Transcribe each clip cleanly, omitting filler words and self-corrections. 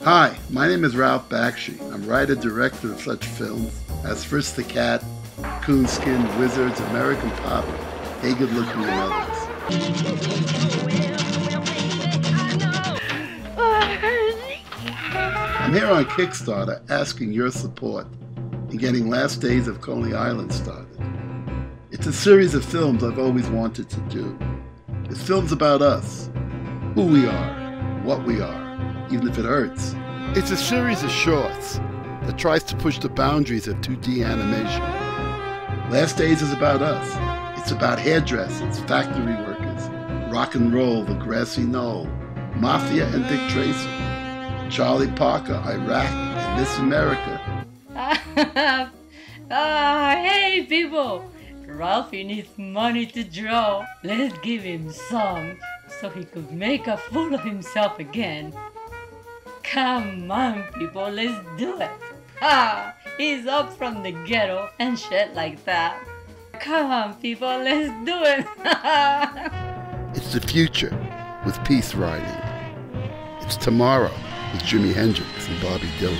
Hi, my name is Ralph Bakshi. I'm writer-director of such films as Frisk the Cat, Coonskin, Wizards, American Pop, Hey Good Looking, and others. I'm here on Kickstarter asking your support in getting Last Days of Coney Island started. It's a series of films I've always wanted to do. It's films about us, who we are, what we are, even if it hurts. It's a series of shorts that tries to push the boundaries of 2D animation. Last Days is about us. It's about hairdressers, factory workers, rock and roll, the grassy knoll, Mafia and Dick Tracy, Charlie Parker, Iraq, and Miss America. Hey people! Ralphie needs money to draw. Let's give him some so he could make a fool of himself again. Come on people, let's do it. He's up from the ghetto and shit like that. Come on people, let's do it. It's the future with peace riding. It's tomorrow with Jimi Hendrix and Bobby Dylan.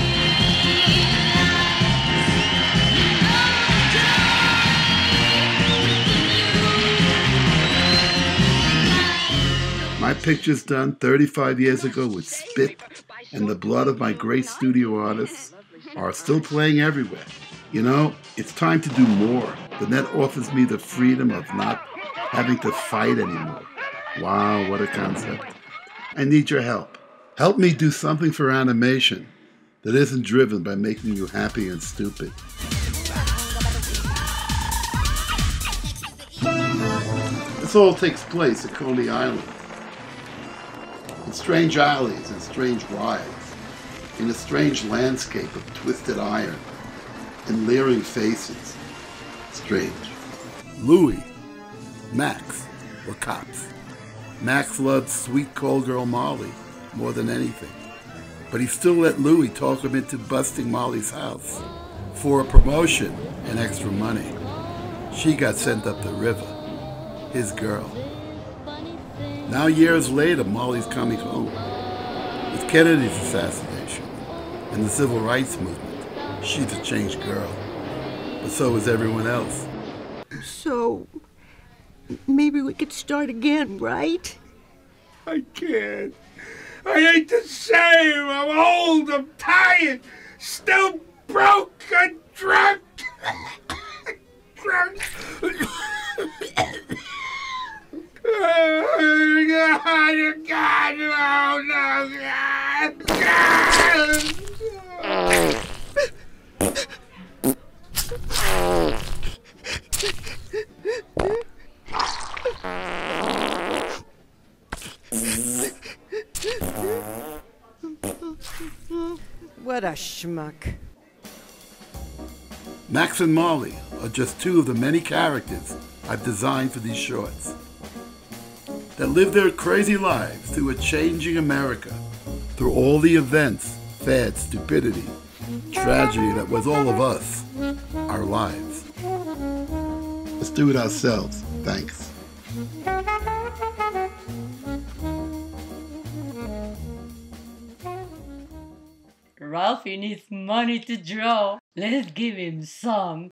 My picture's done 35 years ago with spit and the blood of my great studio artists are still playing everywhere. You know, it's time to do more. The net offers me the freedom of not having to fight anymore. Wow, what a concept. I need your help. Help me do something for animation that isn't driven by making you happy and stupid. This all takes place at Coney Island. In strange alleys and strange rides, in a strange landscape of twisted iron and leering faces. Strange. Louis, Max were cops. Max loved sweet cold girl Molly more than anything, but he still let Louis talk him into busting Molly's house for a promotion and extra money. She got sent up the river, his girl. Now years later, Molly's coming home. With Kennedy's assassination and the civil rights movement, she's a changed girl. But so is everyone else. So, maybe we could start again, right? I can't. I hate to say it. I'm old, I'm tired, still broke and drunk. Drunk. Oh, God, no, What a schmuck. Max and Molly are just two of the many characters I've designed for these shorts that live their crazy lives through a changing America, through all the events, fads, stupidity, tragedy that was all of us, our lives. Let's do it ourselves. Thanks. Ralphie needs money to draw. Let's give him some